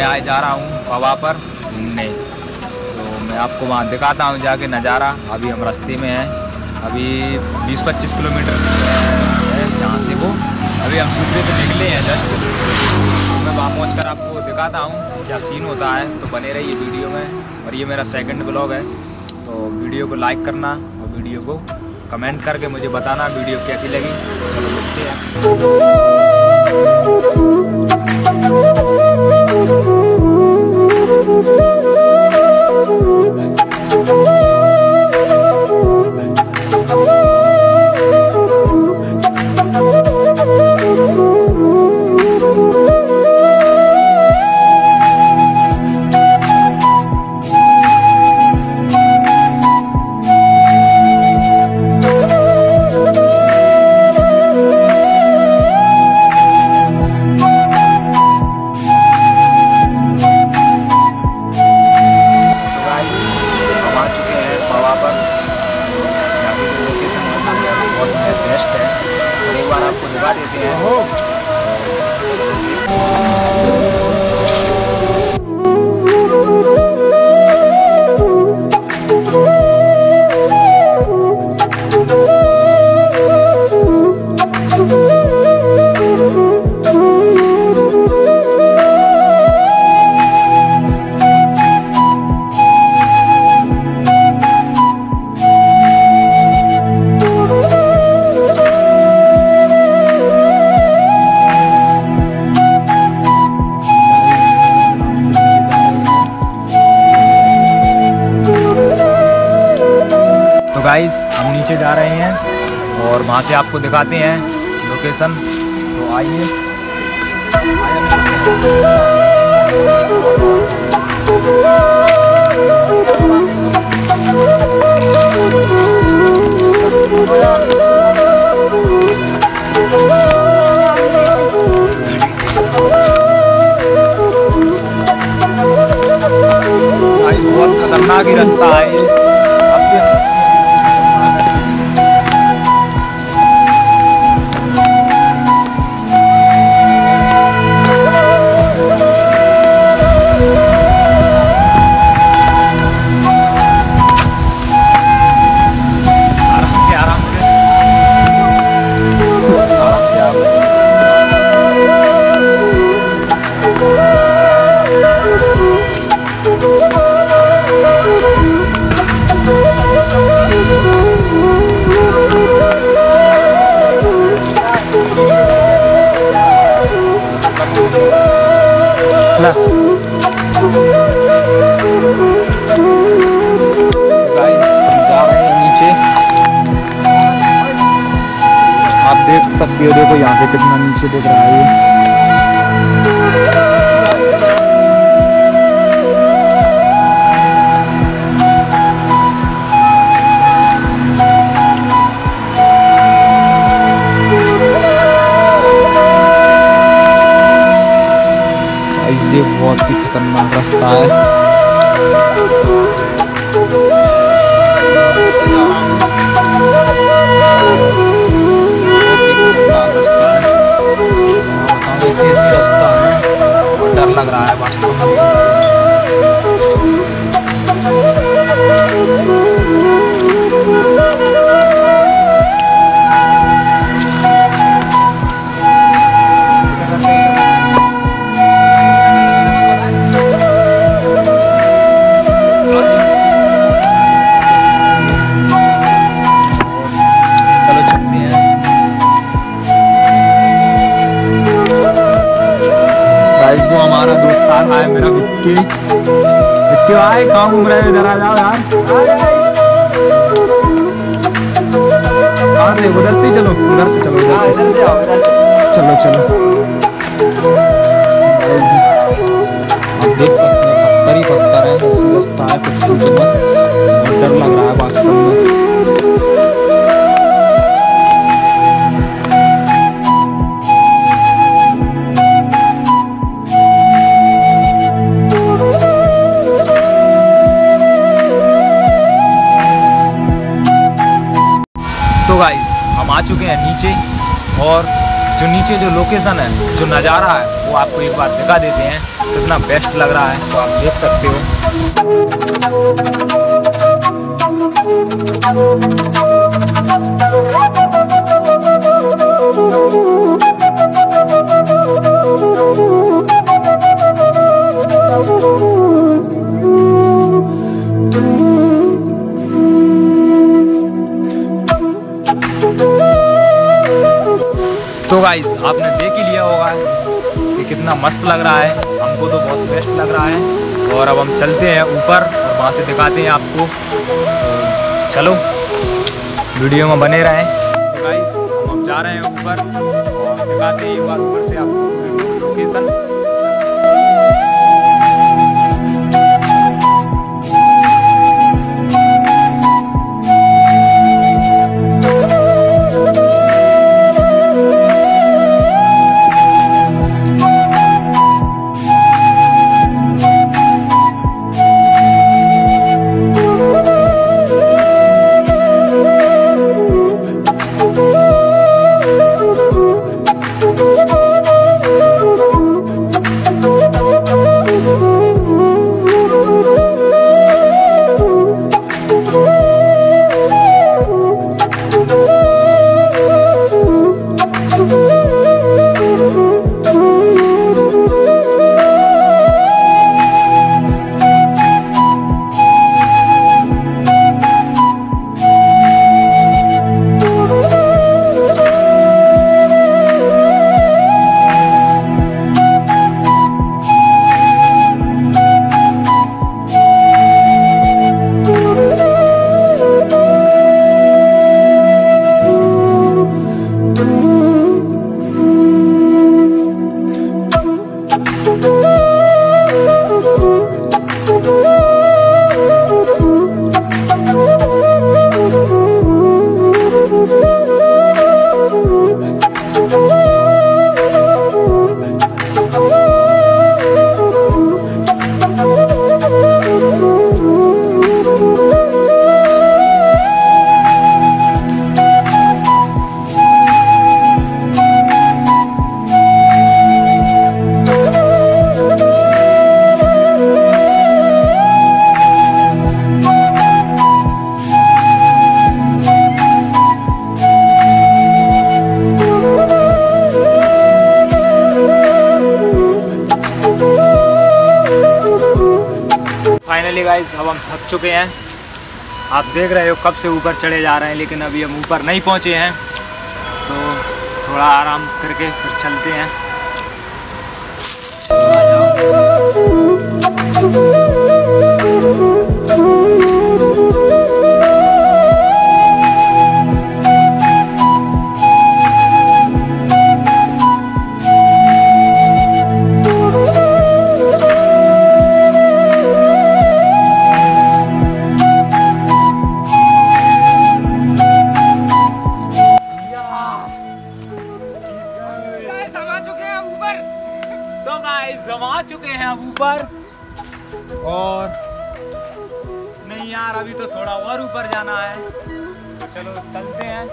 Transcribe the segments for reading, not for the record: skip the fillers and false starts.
मैं आज जा रहा हूँ पवा पर घूमने, तो मैं आपको वहाँ दिखाता हूँ जाके नज़ारा। अभी हम रास्ते में हैं, अभी 20-25 किलोमीटर है यहाँ से वो। अभी हम सूबे से निकले हैं जस्ट, तो मैं वहाँ पहुँच कर आपको दिखाता हूँ क्या सीन होता है। तो बने रहिए वीडियो में। और ये मेरा सेकंड ब्लॉग है, तो वीडियो को लाइक करना और वीडियो को कमेंट करके मुझे बताना वीडियो कैसी लगी। चलो मिलते हैं। बेस्ट है, और एक बार आपको दिखा देते हैं। तो गाइस हम नीचे जा रहे हैं और वहाँ से आपको दिखाते हैं लोकेशन। तो आइए। गाइस बहुत खतरनाक ही रास्ता है। गाइस हम जा रहे हैं नीचे, आप देख सकते हो। देखो यहाँ से कितना नीचे दिख रहा है ये। ये बहुत ही खतरनाक रास्ता है। ऐसी रास्ता है, डर लग रहा है वास्तव में। जो हमारा दोस्तार है मेरा विक्की भाई, कहाँ घूम रहे हो? इधर आ जाओ यार। कहाँ से? उधर से चलो, उधर से चलो, उधर से चलो चलो। आप देख सकते हैं पत्थर ही पत्थर है, ऐसी रास्ता है, कुछ बहुत डर लग रहा है वास्तव में। तो गाइस हम आ चुके हैं नीचे, और जो नीचे जो लोकेशन है, जो नज़ारा है वो आपको एक बार दिखा देते हैं, कितना बेस्ट लग रहा है, तो आप देख सकते हो। तो गाइस आपने देख ही लिया होगा कि कितना मस्त लग रहा है, हमको तो बहुत बेस्ट लग रहा है। और अब हम चलते हैं ऊपर और वहाँ से दिखाते हैं आपको। तो चलो वीडियो में बने रहें। तो गाइस हम अब जा रहे हैं ऊपर और दिखाते हैं एक बार ऊपर से आपको लोकेशन। फाइनली गाइस अब हम थक चुके हैं। आप देख रहे हो कब से ऊपर चढ़े जा रहे हैं, लेकिन अभी हम ऊपर नहीं पहुंचे हैं, तो थोड़ा आराम करके फिर चलते हैं। तो गाइस हम आ चुके हैं अब ऊपर, और नहीं यार अभी तो थोड़ा और ऊपर जाना है, तो चलो चलते हैं।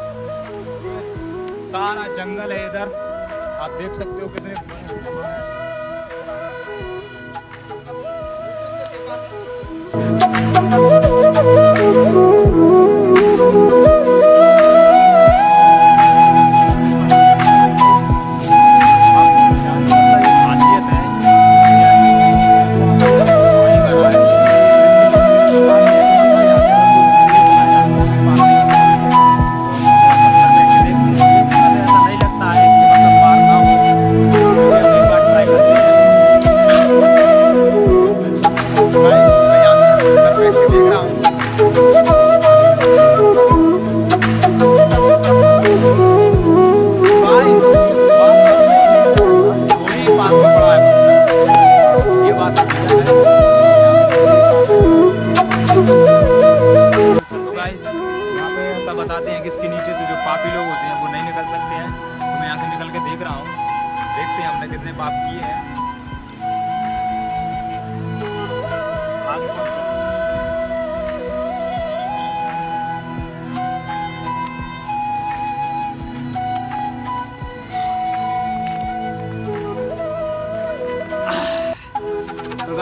सारा जंगल है इधर, आप देख सकते हो कितने बताते हैं कि इसके नीचे से जो पापी लोग होते हैं वो नहीं निकल सकते हैं। तो मैं यहाँ से निकल के देख रहा हूँ, देखते हैं हमने कितने पाप किए हैं।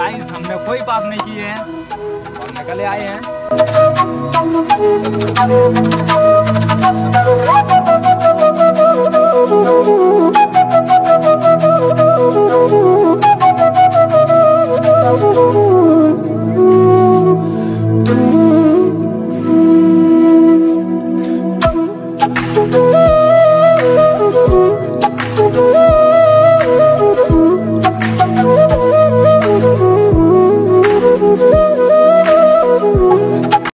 गाइस हमने कोई पाप नहीं किए हैं और निकले आए हैं।